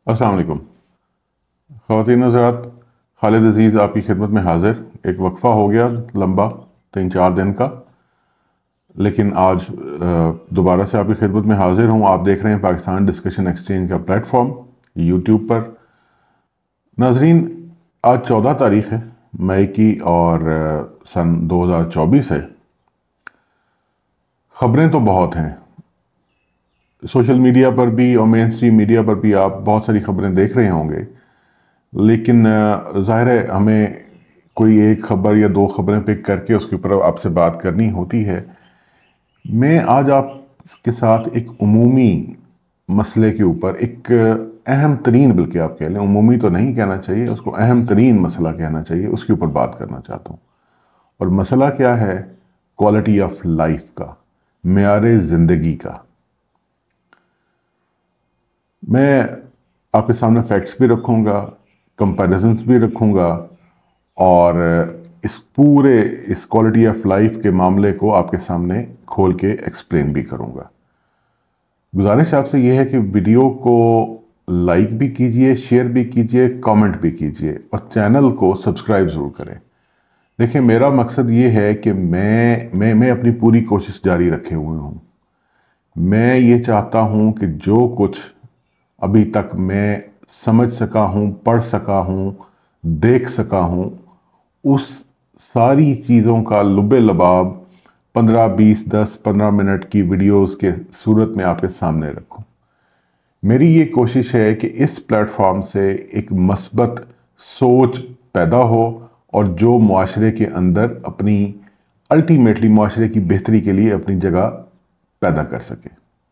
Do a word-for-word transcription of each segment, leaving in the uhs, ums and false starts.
अस्सलाम वालेकुम ख़वातीन हज़रात, खालिद अज़ीज़ आपकी खिदमत में हाज़िर। एक वक्फ़ा हो गया लंबा, तीन चार दिन का, लेकिन आज दोबारा से आपकी खिदमत में हाज़िर हूँ। आप देख रहे हैं पाकिस्तान डिस्कशन एक्सचेंज का प्लेटफॉर्म यूट्यूब पर। नाज़रीन, आज चौदह तारीख़ है मई की और सन दो हज़ार चौबीस है। ख़बरें तो बहुत हैं, सोशल मीडिया पर भी और मेन स्ट्रीम मीडिया पर भी आप बहुत सारी ख़बरें देख रहे होंगे, लेकिन ज़ाहिर है हमें कोई एक ख़बर या दो ख़बरें पिक करके उसके ऊपर आपसे बात करनी होती है। मैं आज आपके साथ एक उमूमी मसले के ऊपर, एक अहम तरीन, बल्कि आप कह लें, उमूमी तो नहीं कहना चाहिए उसको, अहम तरीन मसला कहना चाहिए, उसके ऊपर बात करना चाहता हूँ। और मसला क्या है? क्वालिटी ऑफ लाइफ का, मेयारे ज़िंदगी का। मैं आपके सामने फैक्ट्स भी रखूँगा, कंपैरिजन्स भी रखूँगा और इस पूरे इस क्वालिटी ऑफ लाइफ के मामले को आपके सामने खोल के एक्सप्लेन भी करूँगा। गुजारिश आपसे यह है कि वीडियो को लाइक भी कीजिए, शेयर भी कीजिए, कमेंट भी कीजिए और चैनल को सब्सक्राइब ज़रूर करें। देखिए, मेरा मकसद ये है कि मैं मैं मैं अपनी पूरी कोशिश जारी रखे हुए हूँ। मैं ये चाहता हूँ कि जो कुछ अभी तक मैं समझ सका हूँ, पढ़ सका हूँ, देख सका हूँ, उस सारी चीज़ों का लुबे लबाब पंद्रह बीस दस पंद्रह मिनट की वीडियोस के सूरत में आपके सामने रखूँ। मेरी ये कोशिश है कि इस प्लेटफॉर्म से एक मस्बत सोच पैदा हो और जो मुआशरे के अंदर अपनी अल्टीमेटली मुआशरे की बेहतरी के लिए अपनी जगह पैदा कर सके।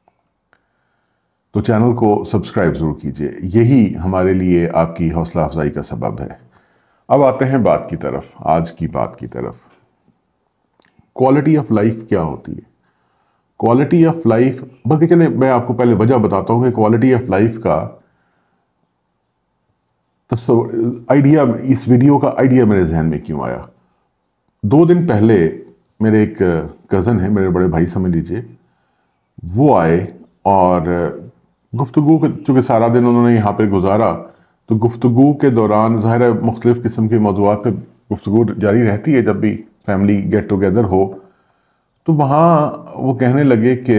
तो चैनल को सब्सक्राइब ज़रूर कीजिए, यही हमारे लिए आपकी हौसला अफजाई का सबब है। अब आते हैं बात की तरफ, आज की बात की तरफ। क्वालिटी ऑफ लाइफ क्या होती है? क्वालिटी ऑफ लाइफ, बल्कि चले मैं आपको पहले वजह बताता हूँ कि क्वालिटी ऑफ लाइफ का तो आइडिया, इस वीडियो का आइडिया मेरे जहन में क्यों आया। दो दिन पहले मेरे एक कज़न है, मेरे बड़े भाई समझ लीजिए, वो आए और गुफ्तगू, चूँकि सारा दिन उन्होंने यहाँ पे गुजारा, तो गुफ्तगू के दौरान ज़ाहिर है मुख्तलिफ़ किस्म के मौज़ूआत पे गुफ्तगू जारी रहती है जब भी फैमिली गेट टुगेदर हो। तो वहाँ वो कहने लगे कि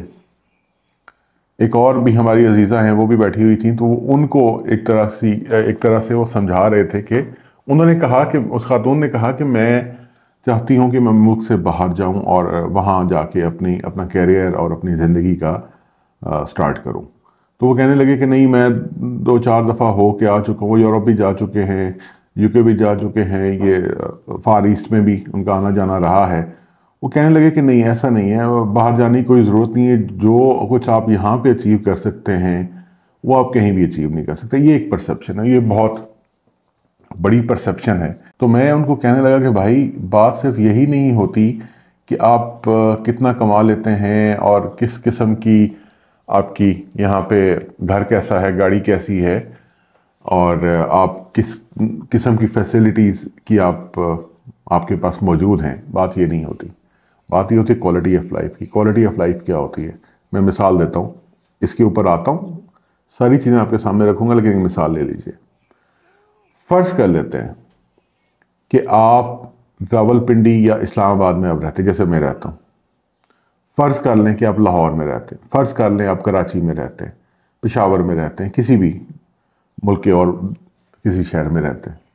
एक और भी हमारी अजीज़ा हैं, वो भी बैठी हुई थी, तो उनको एक तरह से एक तरह से वो समझा रहे थे कि उन्होंने कहा कि उस खातून ने कहा कि मैं चाहती हूँ कि मैं मुल्क से बाहर जाऊँ और वहाँ जाके अपनी अपना कैरियर और अपनी ज़िंदगी का स्टार्ट करूँ। तो वो कहने लगे कि नहीं, मैं दो चार दफ़ा हो के आ चुका हूँ, यूरोप भी जा चुके हैं, यूके भी जा चुके हैं, ये फार ईस्ट में भी उनका आना जाना रहा है। वो कहने लगे कि नहीं, ऐसा नहीं है, बाहर जाने की कोई ज़रूरत नहीं है, जो कुछ आप यहाँ पे अचीव कर सकते हैं वो आप कहीं भी अचीव नहीं कर सकते। ये एक परसेप्शन है, ये बहुत बड़ी परसेप्शन है। तो मैं उनको कहने लगा कि भाई, बात सिर्फ यही नहीं होती कि आप कितना कमा लेते हैं और किस किस्म की आपकी यहाँ पे घर कैसा है, गाड़ी कैसी है और आप किस किस्म की फैसिलिटीज़ की आप आपके पास मौजूद हैं। बात ये नहीं होती, बात ये होती है क्वालिटी ऑफ लाइफ की। क्वालिटी ऑफ लाइफ क्या होती है? मैं मिसाल देता हूँ, इसके ऊपर आता हूँ, सारी चीज़ें आपके सामने रखूँगा, लेकिन एक मिसाल ले लीजिए। फ़र्ज़ कर लेते हैं कि आप रावलपिंडी या इस्लामाबाद में अब रहते, जैसे मैं रहता हूँ। फ़र्ज़ कर लें कि आप लाहौर में रहते हैं, फ़र्ज़ कर लें आप कराची में रहते हैं, पेशावर में रहते हैं, किसी भी मुल्क के और किसी शहर में रहते हैं।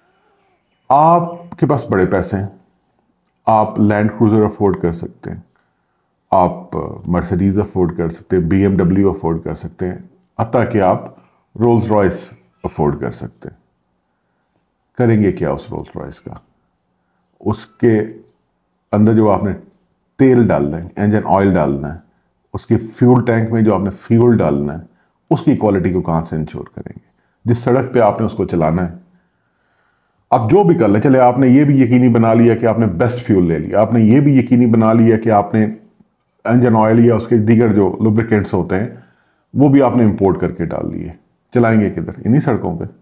आपके पास बड़े पैसे हैं, आप लैंड क्रूज़र अफोर्ड कर सकते हैं, आप मर्सिडीज़ अफोर्ड कर सकते हैं, बी एम डब्ल्यू अफोर्ड कर सकते हैं, हत्ता कि आप रोल्स रॉयस अफोर्ड कर सकते हैं। करेंगे क्या उस रोल्स रॉयस का? उसके अंदर जो आपने तेल डालना है, इंजन ऑयल डालना है, उसके फ्यूल टैंक में जो आपने फ्यूल डालना है, उसकी क्वालिटी को कहाँ से इंश्योर करेंगे? जिस सड़क पे आपने उसको चलाना है, आप जो भी कर लें, चले आपने ये भी यकीनी बना लिया कि आपने बेस्ट फ्यूल ले लिया, आपने ये भी यकीनी बना लिया कि आपने इंजन ऑयल या उसके दीगर जो लुब्रिकेंट्स होते हैं वो भी आपने इंपोर्ट करके डाल लिए, चलाएंगे किधर? इन्हीं सड़कों पे।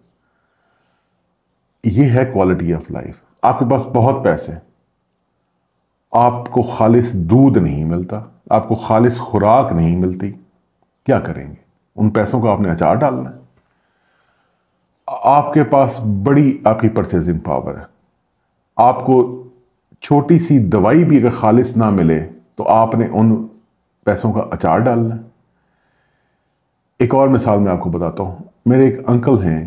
ये है क्वालिटी ऑफ लाइफ। आपके पास बहुत पैसे, आपको खालिस दूध नहीं मिलता, आपको खालिस खुराक नहीं मिलती, क्या करेंगे? उन पैसों का आपने अचार डालना है, आपके पास बड़ी आपकी परचेजिंग पावर है। आपको छोटी सी दवाई भी अगर खालिस ना मिले तो आपने उन पैसों का अचार डालना है। एक और मिसाल मैं आपको बताता हूँ। मेरे एक अंकल हैं,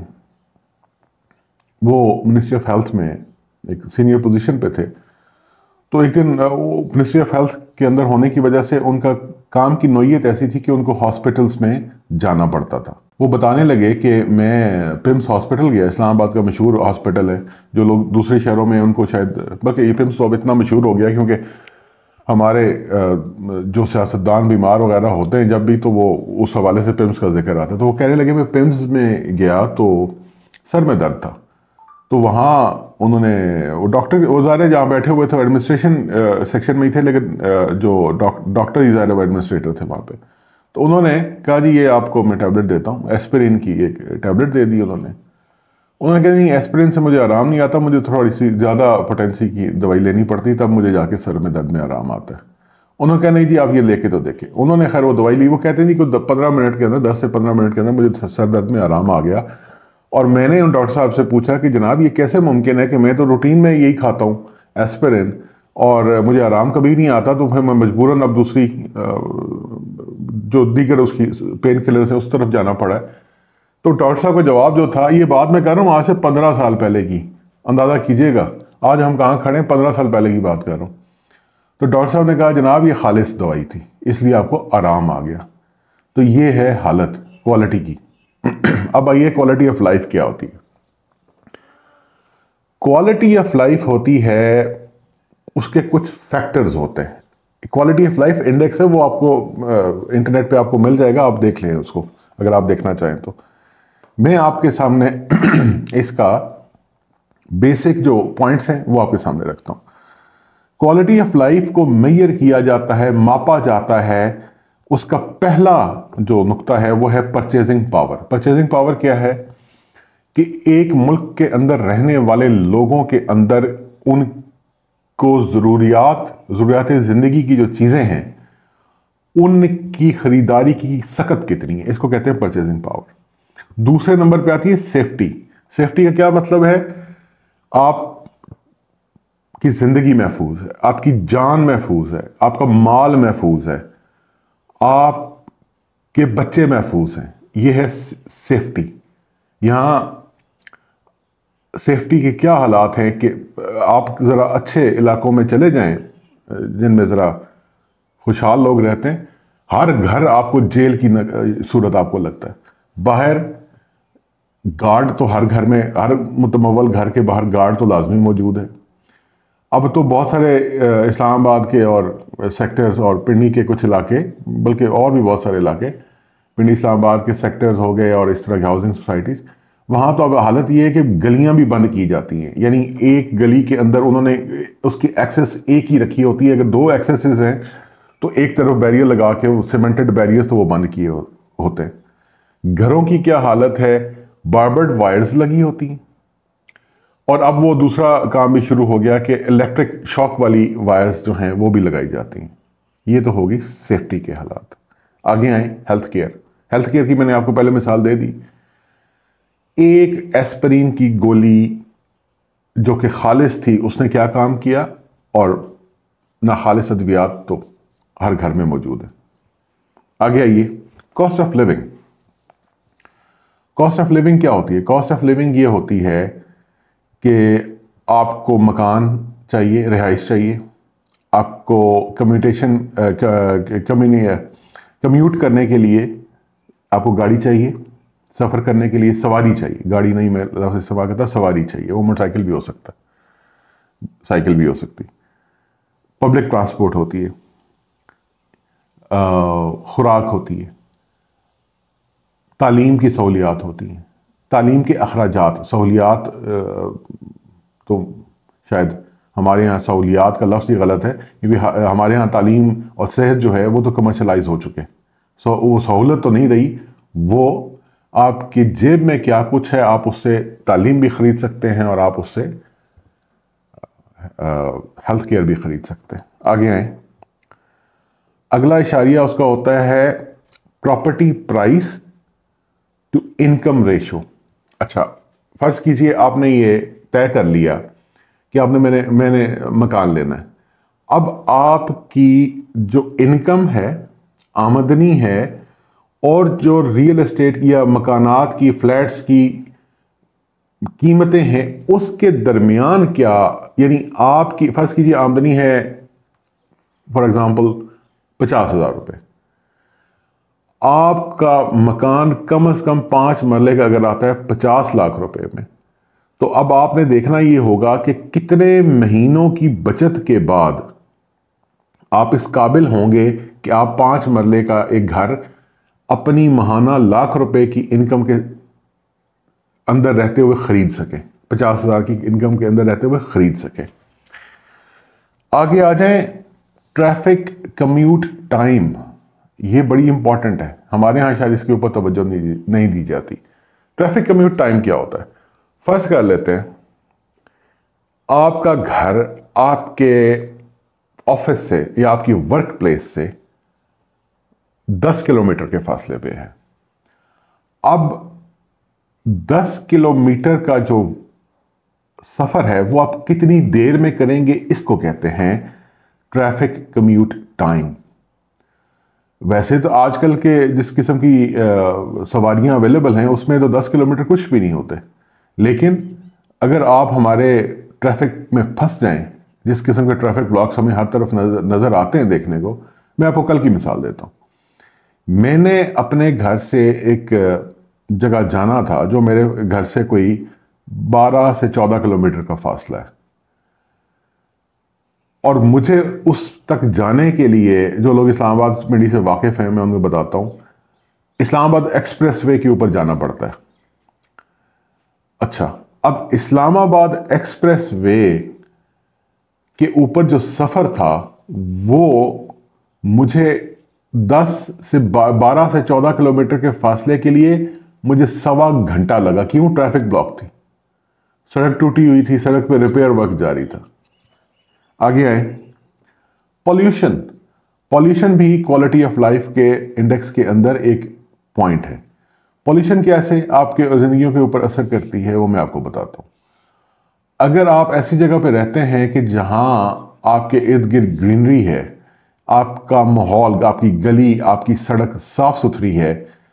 वो मिनिस्ट्री ऑफ हेल्थ में एक सीनियर पोजीशन पे थे। तो एक दिन वो मिनिस्ट्री ऑफ हेल्थ के अंदर होने की वजह से उनका काम की नौयत ऐसी थी कि उनको हॉस्पिटल्स में जाना पड़ता था। वो बताने लगे कि मैं पिम्स हॉस्पिटल गया, इस्लामाबाद का मशहूर हॉस्पिटल है, जो लोग दूसरे शहरों में उनको शायद, बल्कि ये पिम्स तो अब इतना मशहूर हो गया क्योंकि हमारे जो सियासतदान बीमार वगैरह होते हैं जब भी, तो वो उस हवाले से पिम्स का जिक्र आता है। तो वो कहने लगे मैं पिम्स में गया तो सर में दर्द था। तो वहाँ उन्होंने वो डॉक्टर, वो ज़ाहिर जहाँ बैठे हुए थे एडमिनिस्ट्रेशन सेक्शन में ही थे, लेकिन जो डॉक्टर ही ज़ाहिर एडमिनिस्ट्रेटर थे वहाँ पे। तो उन्होंने कहा जी ये आपको मैं टैबलेट देता हूँ, एस्पिरिन की एक टैबलेट दे दी उन्होंने। उन्होंने कहा नहीं एस्पिरिन से मुझे आराम नहीं आता, मुझे थोड़ी सी ज़्यादा पोटेंसी की दवाई लेनी पड़ती, तब मुझे जाके सर में दर्द में आराम आता है। उन्होंने कहा नहीं जी आप ये लेके तो देखें। उन्होंने खैर वो दवाई ली। वो कहते हैं जी कुछ पंद्रह मिनट के अंदर, दस से पंद्रह मिनट के अंदर मुझे सर दर्द में आराम आ गया। और मैंने उन डॉक्टर साहब से पूछा कि जनाब ये कैसे मुमकिन है कि मैं तो रूटीन में यही खाता हूँ एस्पिरिन और मुझे आराम कभी नहीं आता, तो फिर मैं मजबूरन अब दूसरी जो दीगर उसकी पेन किलर से उस तरफ जाना पड़ा है। तो डॉक्टर साहब का जवाब जो था, ये बात मैं कर रहा हूँ आज से पंद्रह साल पहले की, अंदाज़ा कीजिएगा आज हम कहाँ खड़े हैं, पंद्रह साल पहले की बात कर रहा हूँ। तो डॉक्टर साहब ने कहा जनाब ये खालिस दवाई थी इसलिए आपको आराम आ गया। तो ये है हालत क्वालिटी की। अब आइए क्वालिटी ऑफ लाइफ क्या होती है। क्वालिटी ऑफ लाइफ होती है, उसके कुछ फैक्टर्स होते हैं। क्वालिटी ऑफ लाइफ इंडेक्स है, वो आपको इंटरनेट पे आपको मिल जाएगा, आप देख लें उसको अगर आप देखना चाहें तो। मैं आपके सामने इसका बेसिक जो पॉइंट्स हैं वो आपके सामने रखता हूं। क्वालिटी ऑफ लाइफ को मेजर किया जाता है, मापा जाता है, उसका पहला जो नुक्ता है वो है परचेजिंग पावर। परचेजिंग पावर क्या है कि एक मुल्क के अंदर रहने वाले लोगों के अंदर उनको ज़रूरियात ज़रूरियात ज़िंदगी की जो चीज़ें हैं उनकी ख़रीदारी की सकत कितनी है, इसको कहते हैं परचेजिंग पावर। दूसरे नंबर पे आती है सेफ्टी। सेफ्टी का क्या मतलब है, आप की ज़िंदगी महफूज है, आपकी जान महफूज है, आपका माल महफूज है, आपके बच्चे महफूज हैं, ये है सेफ्टी। यहाँ सेफ्टी के क्या हालात हैं कि आप ज़रा अच्छे इलाकों में चले जाएं जिनमें ज़रा खुशहाल लोग रहते हैं, हर घर आपको जेल की सूरत आपको लगता है। बाहर गार्ड तो हर घर में, हर मुतमव्वल घर के बाहर गार्ड तो लाजमी मौजूद है। अब तो बहुत सारे इस्लामाबाद के और सेक्टर्स और पिंडी के कुछ इलाके, बल्कि और भी बहुत सारे इलाके, पिंडी इस्लामाबाद के सेक्टर्स हो गए और इस तरह की हाउसिंग सोसाइटीज़, वहाँ तो अब हालत ये है कि गलियाँ भी बंद की जाती हैं। यानी एक गली के अंदर उन्होंने उसकी एक्सेस एक ही रखी होती है। अगर दो एक्सेसेस हैं तो एक तरफ बैरियर लगा के, वो सीमेंटेड बैरियर्स तो वो बंद किए हो, होते हैं। घरों की क्या हालत है, बार्बर्ड वायर्स लगी होती हैं। और अब वो दूसरा काम भी शुरू हो गया कि इलेक्ट्रिक शॉक वाली वायर्स जो हैं वो भी लगाई जाती हैं। ये तो होगी सेफ्टी के हालात। आगे आए हेल्थ केयर। हेल्थ केयर की मैंने आपको पहले मिसाल दे दी। एक एस्पिरिन की गोली जो कि खालिस थी उसने क्या काम किया, और ना खालिस अद्वियात तो हर घर में मौजूद है। आगे आइए cost of living. Cost of living क्या होती है? कॉस्ट ऑफ लिविंग ये होती है कि आपको मकान चाहिए, रिहाइश चाहिए, आपको कम्यूटेशन कम्यूट करने के लिए आपको गाड़ी चाहिए, सफ़र करने के लिए सवारी चाहिए। गाड़ी नहीं, मैं लफ्ज़ इस्तेमाल करता, सवारी चाहिए। वो मोटरसाइकिल भी हो सकता है, साइकिल भी हो सकती, पब्लिक ट्रांसपोर्ट होती है, खुराक होती है, तालीम की सहूलियात होती हैं। तालीम के अखराजात, सहूलियात तो शायद हमारे यहाँ सहूलियात का लफ्ज़ ही गलत है, क्योंकि हमारे यहाँ तालीम और सेहत जो है वो तो कमर्शलाइज हो चुके हैं। सो वो सहूलत तो नहीं रही, वो आपकी जेब में क्या कुछ है, आप उससे तालीम भी ख़रीद सकते हैं और आप उससे हेल्थ केयर भी ख़रीद सकते हैं। आगे आए, अगला इशारिया उसका होता है property price to income ratio. अच्छा, फर्ज कीजिए आपने ये तय कर लिया कि आपने मैंने मैंने मकान लेना है। अब आपकी जो इनकम है, आमदनी है, और जो रियल एस्टेट या मकानात की, फ्लैट्स की कीमतें हैं, उसके दरमियान क्या, यानी आपकी फर्ज कीजिए आमदनी है फॉर एग्जांपल पचास हजार रुपये, आपका मकान कम से कम पांच मरले का अगर आता है पचास लाख रुपए में, तो अब आपने देखना ये होगा कि कितने महीनों की बचत के बाद आप इस काबिल होंगे कि आप पांच मरले का एक घर अपनी माहाना लाख रुपए की इनकम के अंदर रहते हुए खरीद सकें, पचास हजार की इनकम के अंदर रहते हुए खरीद सकें। आगे आ जाएं, ट्रैफिक कम्यूट टाइम, ये बड़ी इंपॉर्टेंट है, हमारे यहां शायद इसके ऊपर तवज्जो नहीं, नहीं दी जाती। ट्रैफिक कम्यूट टाइम क्या होता है? फर्ज कर लेते हैं आपका घर आपके ऑफिस से या आपकी वर्क प्लेस से दस किलोमीटर के फासले पे है। अब दस किलोमीटर का जो सफर है वो आप कितनी देर में करेंगे, इसको कहते हैं ट्रैफिक कम्यूट टाइम। वैसे तो आजकल के जिस किस्म की सवारियां अवेलेबल हैं उसमें तो दस किलोमीटर कुछ भी नहीं होते, लेकिन अगर आप हमारे ट्रैफिक में फंस जाएं, जिस किस्म के ट्रैफिक ब्लॉक्स हमें हर तरफ नजर, नजर आते हैं देखने को, मैं आपको कल की मिसाल देता हूं। मैंने अपने घर से एक जगह जाना था जो मेरे घर से कोई बारह से चौदह किलोमीटर का फासला है, और मुझे उस तक जाने के लिए, जो लोग इस्लामाबाद मंडी से वाकिफ हैं मैं उनको बताता हूं, इस्लामाबाद एक्सप्रेसवे के ऊपर जाना पड़ता है। अच्छा, अब इस्लामाबाद एक्सप्रेसवे के ऊपर जो सफर था वो मुझे दस से बारह से चौदह किलोमीटर के फासले के लिए मुझे सवा घंटा लगा। क्यों? ट्रैफिक ब्लॉक थी, सड़क टूटी हुई थी, सड़क पे रिपेयर वर्क जारी था। आगे आए, पॉल्यूशन। पॉल्यूशन भी क्वालिटी ऑफ लाइफ के इंडेक्स के अंदर एक पॉइंट है। पॉल्यूशन कैसे आपके जिंदगियों के ऊपर असर करती है वो मैं आपको बताता हूं। अगर आप ऐसी जगह पे रहते हैं कि जहां आपके इर्द गिर्द ग्रीनरी है, आपका माहौल, आपकी गली, आपकी सड़क साफ सुथरी है,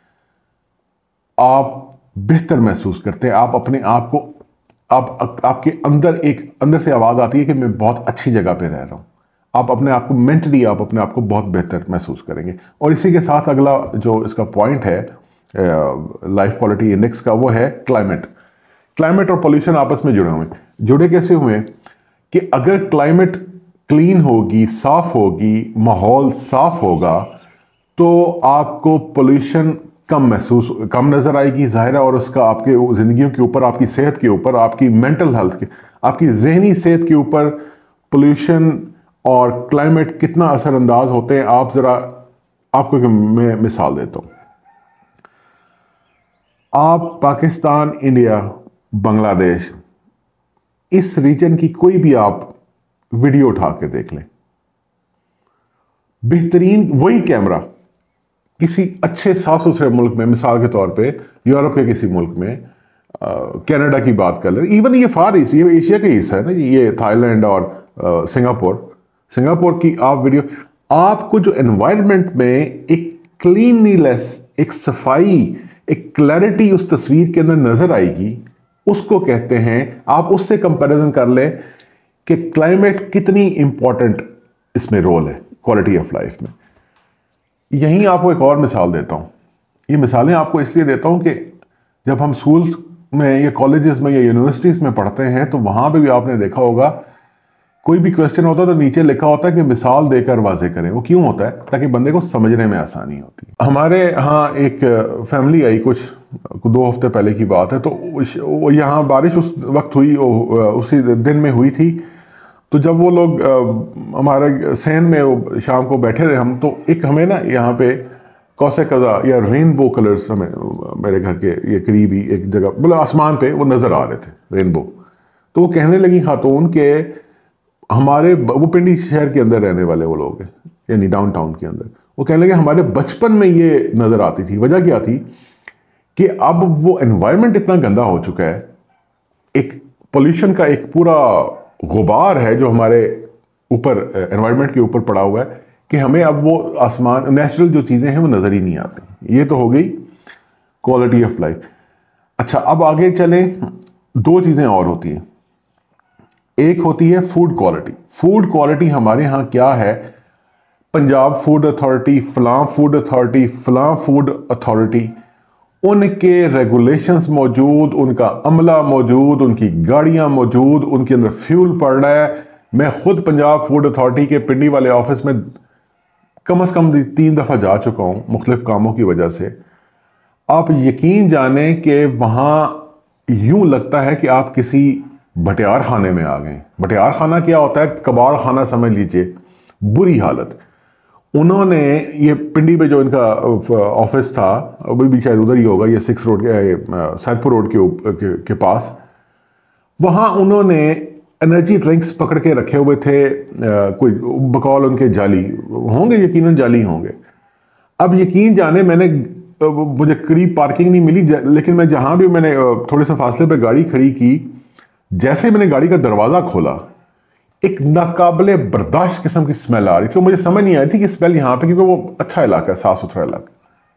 आप बेहतर महसूस करते हैं, आप अपने आप को, आप आपके अंदर एक अंदर से आवाज आती है कि मैं बहुत अच्छी जगह पे रह रहा हूं। आप अपने आप को मेंटली, आप अपने आप को बहुत बेहतर महसूस करेंगे। और इसी के साथ अगला जो इसका पॉइंट है लाइफ क्वालिटी इंडेक्स का, वो है क्लाइमेट। क्लाइमेट और पॉल्यूशन आपस में जुड़े हुए हैं। जुड़े कैसे हुए कि अगर क्लाइमेट क्लीन होगी, साफ होगी, माहौल साफ होगा, तो आपको पॉल्यूशन कम महसूस कम नजर आएगी, जाहिर है, और उसका आपके जिंदगियों के ऊपर, आपकी सेहत के ऊपर, आपकी मेंटल हेल्थ के, आपकी जहनी सेहत के ऊपर पॉल्यूशन और क्लाइमेट कितना असरअंदाज होते हैं। आप जरा, आपको मैं मिसाल देता हूं। आप पाकिस्तान, इंडिया, बांग्लादेश, इस रीजन की कोई भी आप वीडियो उठा के देख लें, बेहतरीन वही कैमरा किसी अच्छे साफ सुथरे मुल्क में, मिसाल के तौर पे यूरोप के किसी मुल्क में, कनाडा की बात कर लें, इवन ये फार ईस्ट, ये एशिया का हिस्सा है ना, ये थाईलैंड और सिंगापुर सिंगापुर की आप वीडियो, आपको जो एनवायरनमेंट में एक क्लीनलीनेस, एक सफाई, एक क्लैरिटी उस तस्वीर के अंदर नजर आएगी, उसको कहते हैं। आप उससे कंपैरिजन कर लें कि क्लाइमेट कितनी इंपॉर्टेंट इसमें रोल है क्वालिटी ऑफ लाइफ में। यहीं आपको एक और मिसाल देता हूं। ये मिसालें आपको इसलिए देता हूं कि जब हम स्कूल्स में या कॉलेजेस में या यूनिवर्सिटीज में पढ़ते हैं तो वहां पे भी आपने देखा होगा, कोई भी क्वेश्चन होता है तो नीचे लिखा होता है कि मिसाल देकर वाजे करें। वो क्यों होता है? ताकि बंदे को समझने में आसानी होती है। हमारे यहाँ एक फैमिली आई, कुछ दो हफ्ते पहले की बात है, तो वो यहाँ बारिश उस वक्त हुई, उसी दिन में हुई थी। तो जब वो लोग हमारे सैन में शाम को बैठे रहे हम, तो एक हमें ना यहाँ पे कौसे कज़ा या रेनबो कलर्स हमें मेरे घर के ये करीब ही एक जगह, बोले आसमान पे वो नज़र आ रहे थे, रेनबो। तो वो कहने लगी खातून के हमारे, वो पिंडी शहर के अंदर रहने वाले वो लोग हैं, यानी डाउनटाउन के अंदर, वो कहने लगे हमारे बचपन में ये नज़र आती थी। वजह क्या थी कि अब वो एनवायरनमेंट इतना गंदा हो चुका है एक पोल्यूशन का एक पूरा गुबार है जो हमारे ऊपर, एनवायरनमेंट के ऊपर पड़ा हुआ है, कि हमें अब वो आसमान, नेचुरल जो चीज़ें हैं वो नज़र ही नहीं आती। ये तो हो गई क्वालिटी ऑफ लाइफ। अच्छा, अब आगे चलें, दो चीज़ें और होती हैं। एक होती है फूड क्वालिटी। फूड क्वालिटी हमारे यहाँ क्या है, पंजाब फूड अथॉरिटी, फलां फूड अथॉरिटी, फलां फूड अथॉरिटी, उनके रेगुलेशंस मौजूद, उनका अमला मौजूद, उनकी गाड़ियां मौजूद, उनके अंदर फ्यूल पड़ रहा है। मैं खुद पंजाब फूड अथॉरिटी के पिंडी वाले ऑफिस में कम से कम तीन दफ़ा जा चुका हूँ मुख्तलिफ कामों की वजह से। आप यकीन जाने कि वहाँ यूं लगता है कि आप किसी भटियार खाने में आ गए। भटियार खाना क्या होता है, कबाड़ खाना समझ लीजिए, बुरी हालत। उन्होंने ये पिंडी में जो इनका ऑफिस था, अभी भी शायद उधर ही होगा, ये सिक्स रोड के सैदपुर रोड के, के, के पास, वहाँ उन्होंने एनर्जी ड्रिंक्स पकड़ के रखे हुए थे, आ, कोई बकौल उनके जाली होंगे, यकीनन जाली होंगे। अब यकीन जाने, मैंने मुझे करीब पार्किंग नहीं मिली, लेकिन मैं जहाँ भी मैंने थोड़े से फासले पे गाड़ी खड़ी की, जैसे मैंने गाड़ी का दरवाज़ा खोला, एक नाकाबिले बर्दाश्त किस्म की स्मेल आ रही थी। मुझे समझ नहीं आई थी कि स्मेल यहां पे, क्योंकि वो अच्छा इलाका है, साफ सुथरा इलाका।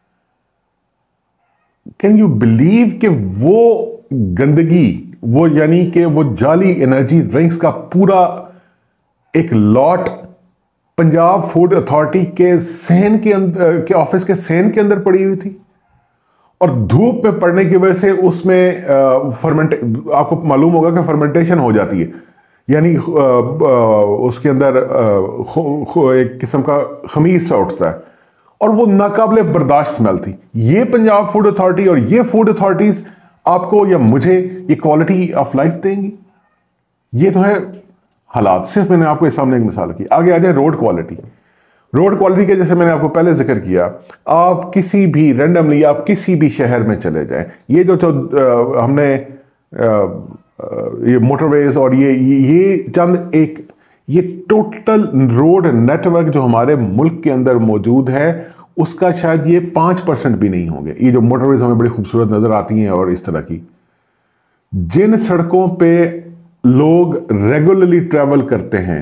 कैन यू बिलीव कि वो गंदगी, वो यानी कि वो जाली एनर्जी ड्रिंक्स का पूरा एक लॉट पंजाब फूड अथॉरिटी के सहन के अंदर, के ऑफिस के सहन के अंदर पड़ी हुई थी। और धूप में पड़ने की वजह से उसमें फर्मेंटे, आपको मालूम होगा कि फर्मेंटेशन हो जाती है, यानी उसके अंदर एक किस्म का खमीर सा उठता है, और वो नाकाबिले बर्दाश्त स्मेल थी। ये पंजाब फूड अथॉरिटी और ये फूड अथॉरिटीज आपको या मुझे ये क्वालिटी ऑफ लाइफ देंगी? ये तो है हालात। सिर्फ मैंने आपको इस सामने एक मिसाल की। आगे आ जाए रोड क्वालिटी। रोड क्वालिटी के जैसे मैंने आपको पहले जिक्र किया, आप किसी भी रैंडमली आप किसी भी शहर में चले जाएं, ये जो जो आ, हमने आ, ये मोटरवेज और ये ये चंद एक ये टोटल रोड नेटवर्क जो हमारे मुल्क के अंदर मौजूद है, उसका शायद ये पाँच परसेंट भी नहीं होंगे। ये जो मोटरवेज हमें बड़ी खूबसूरत नज़र आती हैं और इस तरह की, जिन सड़कों पे लोग रेगुलरली ट्रैवल करते हैं,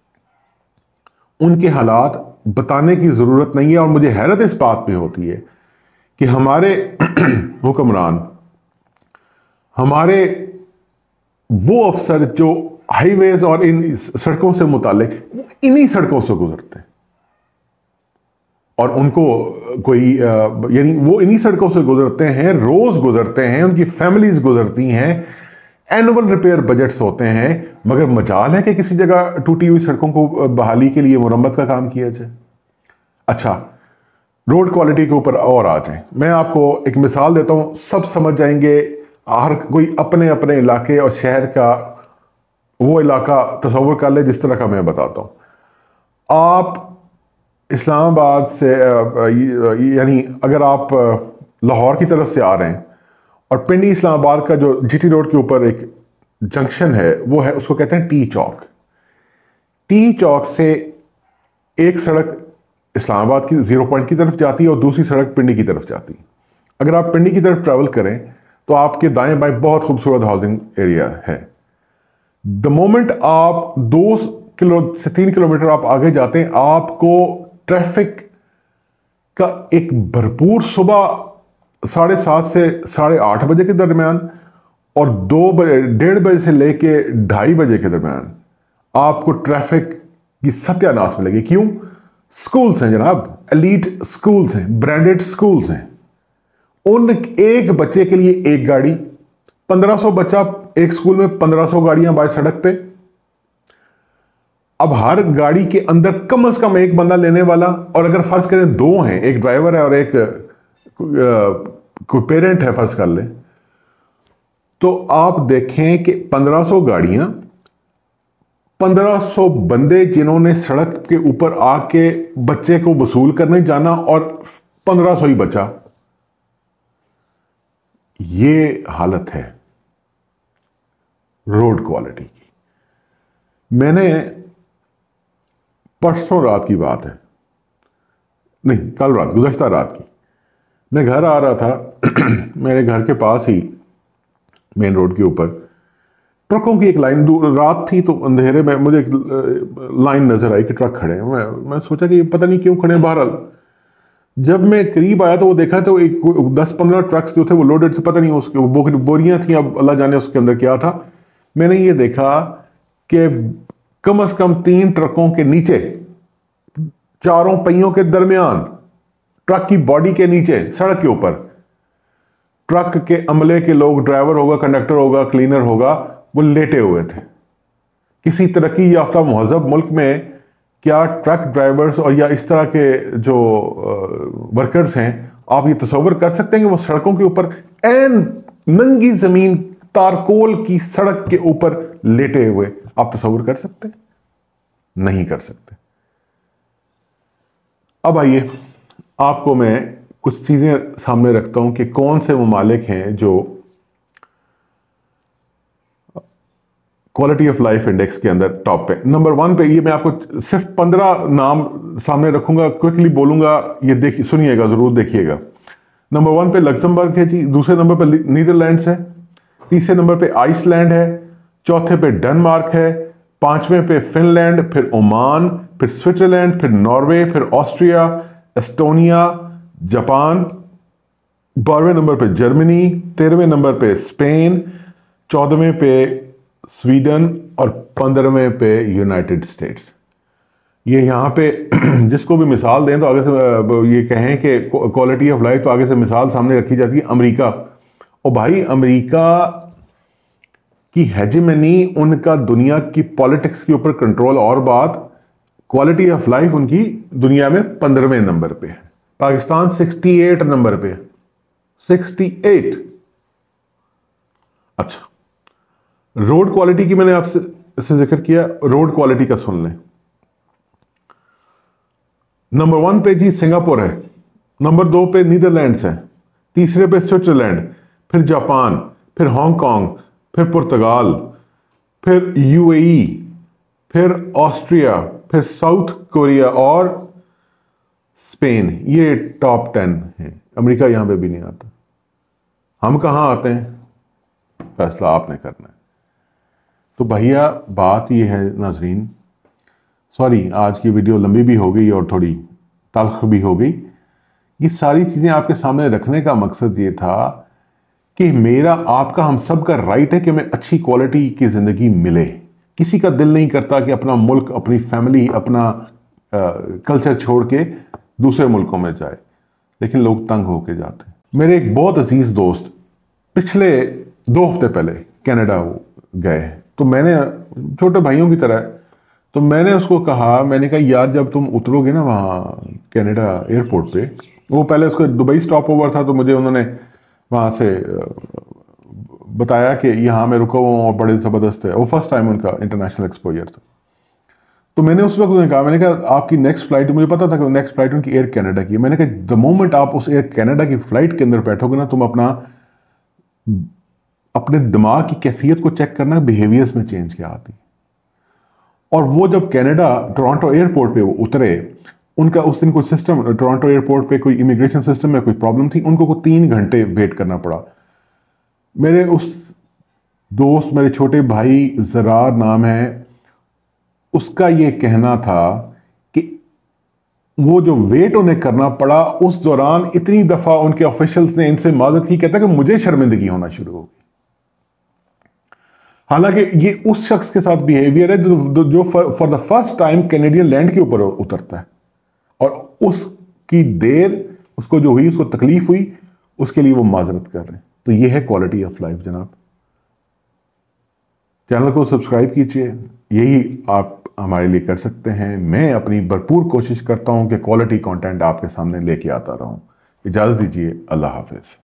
उनके हालात बताने की ज़रूरत नहीं है। और मुझे हैरत इस बात पे होती है कि हमारे हुक्मरान, हमारे वो अफसर जो हाईवेज और इन सड़कों से मुतालिक, वो इन्हीं सड़कों से गुजरते हैं, और उनको कोई यानी वो इन्हीं सड़कों से गुजरते हैं, रोज गुजरते हैं, उनकी फैमिलीज गुजरती हैं, एनुअल रिपेयर बजट्स होते हैं, मगर मजाल है कि किसी जगह टूटी हुई सड़कों को बहाली के लिए मुरम्मत का काम किया जाए। अच्छा, रोड क्वालिटी के ऊपर और आ जाए, मैं आपको एक मिसाल देता हूं, सब समझ जाएंगे। हर कोई अपने अपने इलाके और शहर का वो इलाका तस्वुर कर ले जिस तरह का मैं बताता हूं। आप इस्लामाबाद से, यानी अगर आप लाहौर की तरफ से आ रहे हैं और पिंडी इस्लामाबाद का जो जीटी रोड के ऊपर एक जंक्शन है, वो है, उसको कहते हैं टी चौक। टी चौक से एक सड़क इस्लामाबाद की जीरो पॉइंट की तरफ जाती है और दूसरी सड़क पिंडी की तरफ जाती है। अगर आप पिंडी की तरफ ट्रैवल करें तो आपके दाएं बाएं बहुत खूबसूरत हाउसिंग एरिया है। द मोमेंट आप दो किलो से तीन किलोमीटर आप आगे जाते हैं, आपको ट्रैफिक का एक भरपूर सुबह साढ़े सात से साढ़े आठ बजे के दरमियान और दो बजे डेढ़ बजे से लेके ढाई बजे के दरमियान आपको ट्रैफिक की सत्यानाश मिलेगी। क्यों? स्कूल्स हैं जनाब, एलीट स्कूल्स हैं, ब्रांडेड स्कूल्स हैं। उन एक बच्चे के लिए एक गाड़ी, पंद्रह सौ बच्चा एक स्कूल में, पंद्रह सौ गाड़ियां बाय सड़क पे। अब हर गाड़ी के अंदर कम से कम एक बंदा लेने वाला, और अगर फर्ज करें दो हैं, एक ड्राइवर है और एक कोई पेरेंट है फर्ज कर ले, तो आप देखें कि पंद्रह सौ गाड़ियां, पंद्रह सौ बंदे जिन्होंने सड़क के ऊपर आके बच्चे को वसूल करने जाना, और पंद्रह सौ ही बचा। ये हालत है रोड क्वालिटी की। मैंने परसों रात की बात है, नहीं कल रात, गुज़श्ता रात की, मैं घर आ रहा था मेरे घर के पास ही मेन रोड के ऊपर ट्रकों की एक लाइन, रात थी तो अंधेरे में मुझे एक लाइन नजर आई कि ट्रक खड़े हैं। मैं मैं सोचा कि पता नहीं क्यों खड़े हैं। बहरहाल जब मैं करीब आया तो वो देखा तो एक दस पंद्रह ट्रक्स जो थे वो लोडेड थे, पता नहीं उसके वो बोरियां थी, अब अल्लाह जाने उसके अंदर क्या था। मैंने ये देखा कि कम से कम तीन ट्रकों के नीचे, चारों पहियों के दरमियान, ट्रक की बॉडी के नीचे, सड़क के ऊपर, ट्रक के अमले के लोग, ड्राइवर होगा, कंडक्टर होगा, क्लीनर होगा, वो लेटे हुए थे। किसी तरक्की याफ्ता महजब मुल्क में क्या ट्रक ड्राइवर्स और या इस तरह के जो वर्कर्स हैं, आप ये तस्वर कर सकते हैं कि वो सड़कों के ऊपर एन नंगी जमीन, तारकोल की सड़क के ऊपर लेटे हुए, आप तस्वर कर सकते हैं? नहीं कर सकते। अब आइए आपको मैं कुछ चीजें सामने रखता हूं कि कौन से ममालिक हैं जो क्वालिटी ऑफ लाइफ इंडेक्स के अंदर टॉप पे। नंबर वन पे, ये मैं आपको सिर्फ पंद्रह नाम सामने रखूंगा, क्विकली बोलूंगा, ये देखिए, सुनिएगा, जरूर देखिएगा। नंबर वन पे लग्जमबर्ग है जी, दूसरे नंबर पे नीदरलैंड्स है, तीसरे नंबर पे आइसलैंड है, चौथे पे डेनमार्क है, पांचवें पे फिनलैंड, फिर ओमान, फिर स्विट्जरलैंड, फिर नॉर्वे, फिर ऑस्ट्रिया, एस्टोनिया, जापान, बारहवें नंबर पे जर्मनी, तेरहवें नंबर पे स्पेन, चौदहवें पे स्वीडन और पंद्रहवें पे यूनाइटेड स्टेट्स। ये यहाँ पे जिसको भी मिसाल दें तो आगे से ये कहें कि क्वालिटी ऑफ लाइफ, तो आगे से मिसाल सामने रखी जाती है अमेरिका। और भाई अमेरिका की हेजेमनी, उनका दुनिया की पॉलिटिक्स के ऊपर कंट्रोल और बात, क्वालिटी ऑफ लाइफ उनकी दुनिया में पंद्रहवें नंबर पे है। पाकिस्तान अड़सठ नंबर पे, अड़सठ। अच्छा, रोड क्वालिटी की मैंने आपसे से जिक्र किया, रोड क्वालिटी का सुन लें। नंबर वन पे जी सिंगापुर है, नंबर दो पे नीदरलैंड्स है, तीसरे पे स्विट्जरलैंड, फिर जापान, फिर हांगकांग, फिर पुर्तगाल, फिर यूएई, फिर ऑस्ट्रिया, फिर साउथ कोरिया और स्पेन। ये टॉप टेन है। अमेरिका यहां पे भी नहीं आता। हम कहां आते हैं, फैसला आपने करना है। तो भैया बात यह है नाजरीन, सॉरी आज की वीडियो लंबी भी हो गई और थोड़ी तल्ख भी हो गई। ये सारी चीज़ें आपके सामने रखने का मकसद ये था कि मेरा, आपका, हम सब का राइट है कि हमें अच्छी क्वालिटी की ज़िंदगी मिले। किसी का दिल नहीं करता कि अपना मुल्क, अपनी फैमिली, अपना कल्चर छोड़ के दूसरे मुल्कों में जाए, लेकिन लोग तंग होके जाते हैं। मेरे एक बहुत अजीज़ दोस्त पिछले दो हफ्ते पहले कनाडा गए, तो मैंने, छोटे भाइयों की तरह, तो मैंने उसको कहा, मैंने कहा यार जब तुम उतरोगे ना वहाँ कनाडा एयरपोर्ट पे, वो पहले उसका दुबई स्टॉप ओवर था, तो मुझे उन्होंने वहाँ से बताया कि यहाँ मैं रुका हुआ और बड़े ज़बरदस्त है। वो फर्स्ट टाइम उनका इंटरनेशनल एक्सपोजर था। तो मैंने उस वक्त उन्हें कहा, मैंने कहा आपकी नेक्स्ट फ्लाइट, मुझे पता था कि नेक्स्ट फ्लाइट उनकी एयर कनाडा की। मैंने कहा द मोमेंट आप उस एयर कनाडा की फ्लाइट के अंदर बैठोगे ना, तुम अपना अपने दिमाग की कैफियत को चेक करना, बिहेवियर्स में चेंज क्या आती है। और वो जब कनाडा टोरंटो एयरपोर्ट पे वो उतरे, उनका उस दिन कोई सिस्टम, टोरंटो एयरपोर्ट पे कोई इमिग्रेशन सिस्टम में कोई प्रॉब्लम थी, उनको को तीन घंटे वेट करना पड़ा। मेरे उस दोस्त, मेरे छोटे भाई, जरार नाम है, उसका ये कहना था कि वो जो वेट उन्हें करना पड़ा, उस दौरान इतनी दफा उनके ऑफिशियल्स ने इनसे माजत की, कहता कि मुझे शर्मिंदगी होना शुरू हो गई। हालांकि ये उस शख्स के साथ बिहेवियर है जो जो for the first time Canadian land के ऊपर उतरता है, और उसकी देर उसको जो हुई, उसको तकलीफ हुई, उसके लिए वो माजरत कर रहे हैं। तो ये है क्वालिटी ऑफ लाइफ जनाब। चैनल को सब्सक्राइब कीजिए, यही आप हमारे लिए कर सकते हैं। मैं अपनी भरपूर कोशिश करता हूं कि क्वालिटी कंटेंट आपके सामने लेके आता रहूं। इजाजत दीजिए, अल्लाह हाफिज।